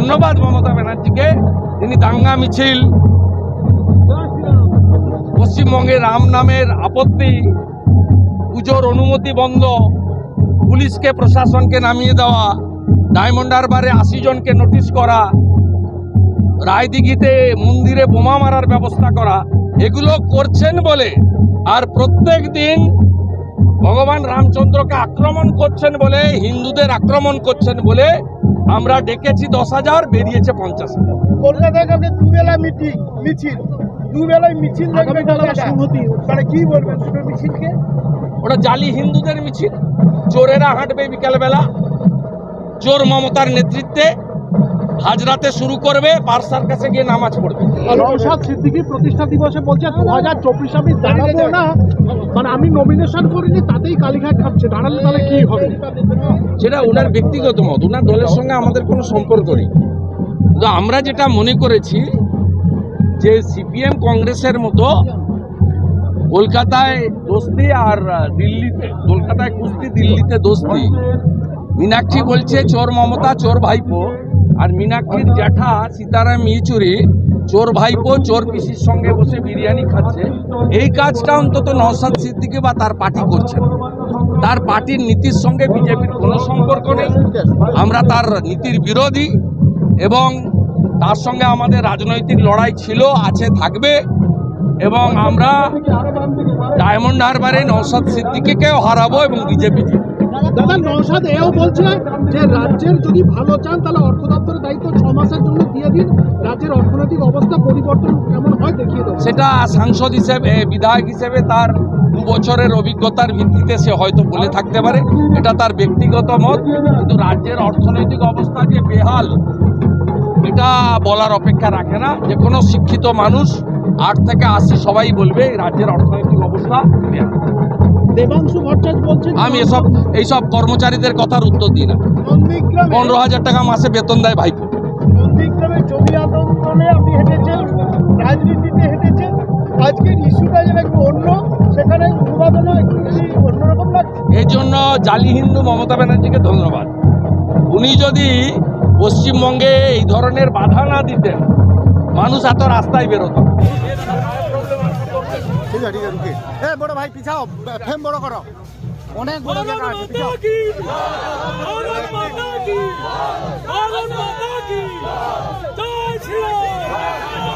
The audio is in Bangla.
ধন্যবাদ মমতা ব্যানার্জিকে। তিনি দাঙ্গা মিছিল, পশ্চিমবঙ্গে রাম নামের আপত্তি, পুজোর অনুমতি বন্ধ, পুলিশকে প্রশাসনকে নামিয়ে দেওয়া, ডায়মন্ড হারবারে 80 জনকে নোটিশ করা, রায়দিঘিতে মন্দিরে বোমা মারার ব্যবস্থা করা, এগুলো করছেন বলে, আর প্রত্যেক দিন ভগবান রামচন্দ্রকে আক্রমণ করছেন বলে, হিন্দুদের আক্রমণ করছেন বলে আমরা ডেকেছি 10,000, বেরিয়েছে 50,000। কলকাতায় কালকে দুবেলা মিছিল, দুবেলায় মিছিল মানে কি বলবেন দুটো মিছিলকে? ওটা জালি হিন্দুদের মিছিল, চোরেরা হাঁটবে বিকালবেলা, চোর মমতার নেতৃত্বে হাজরাতে শুরু করবে, পারসার কাছে গিয়ে নামাজ পড়বে। নওশাদ সিদ্দিকী প্রতিষ্ঠা দিবসে বলছে 2024 আমি দাঁড়াবো না, মানে আমি নমিনেশন করিনি, তাতেই কালীঘাট খাচ্ছে, দাঁড়ালে তাহলে কি হবে? সেটা ওনার ব্যক্তিগত মত, ওনার দলের সঙ্গে আমাদের কোনো সম্পর্ক নেই। কিন্তু আমরা যেটা মনে করেছি যে সিপিএম কংগ্রেসের মতো কলকাতায় দোস্তি আর দিল্লিতে, কলকাতায় কুস্তি, দিল্লিতে দোস্তি। মীনাক্ষী বলছে চোর মমতা চোর ভাইপো, আর মীনাক্ষীর জ্যাঠা সীতারাম ইয়েচুরি চোর ভাইপো চোর পিসির সঙ্গে বসে বিরিয়ানি খাচ্ছে। এই কাজটা অন্তত নওশাদ সিদ্দিকী বা তার পার্টি করছে। তার পার্টির নীতির সঙ্গে বিজেপির কোনো সম্পর্ক নেই। আমরা তার নীতির বিরোধী এবং তার সঙ্গে আমাদের রাজনৈতিক লড়াই ছিল, আছে, থাকবে। এবং আমরা ডায়মন্ড হারবারে নওশাদ সিদ্দিকীকেও হারাবো এবং বিজেপি। দাদা, নওশাদ এও বলছে যে রাজ্যের যদি ভালো চান তাহলে অর্থ দপ্তরের দায়িত্ব 6 মাসের জন্য দিয়ে দিন, রাজ্যের অর্থনৈতিক অবস্থা পরিবর্তন কেমন হয় দেখিয়ে দেন। সেটা সাংসদ হিসেবে, বিধায়ক হিসেবে তার 2 বছরের অভিজ্ঞতার ভিত্তিতে সে হয়তো বলে থাকতে পারে, এটা তার ব্যক্তিগত মত। কিন্তু রাজ্যের অর্থনৈতিক অবস্থা যে বেহাল, এটা বলার অপেক্ষা রাখে না। যে কোনো শিক্ষিত মানুষ 8 থেকে 80 সবাই বলবে রাজ্যের অর্থনৈতিক অবস্থা বেহাল। দেবাংশু ভট্টাচার্য বলছেন আমি এইসব কর্মচারীদের কথার উত্তর দিই না। 15,000 টাকা মাসে বেতন দেয় ভাইপো। নন্দীগ্রামে জমি আন্দোলনে আপনি হেঁটেছেন, রাজনীতিতে হেঁটেছেন, আজকের ইস্যুটা যেন একটু অন্য, সেখানে উন্মাদনা একটু অন্যরকম লাগছে। এই জন্য জালি হিন্দু মমতা ব্যানার্জিকে ধন্যবাদ। উনি যদি পশ্চিমবঙ্গে এই ধরনের বাধা না দিতেন, মানুষ এত রাস্তায় বেরোত। ঠিক আছে, রুকে বড় ভাই পিছাও, ফ্রেম বড় করো, অনেক বড় জায়গা আছে। জয় শ্রীরাম।